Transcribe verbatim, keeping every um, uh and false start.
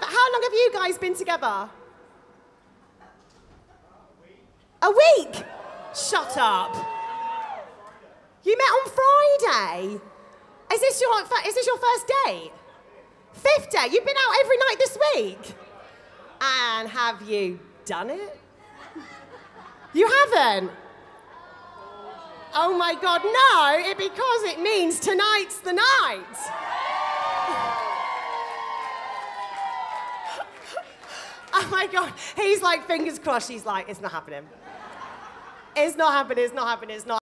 how long have you guys been together? A week? Shut up. You met on Friday. Is this your, is this your first date? Fifth date? You've been out every night this week? And have you done it? You haven't? Oh my God, no, it, because it means tonight's the night. Oh my God, he's like, fingers crossed, he's like, it's not happening. It's not happening, it's not happening, it's not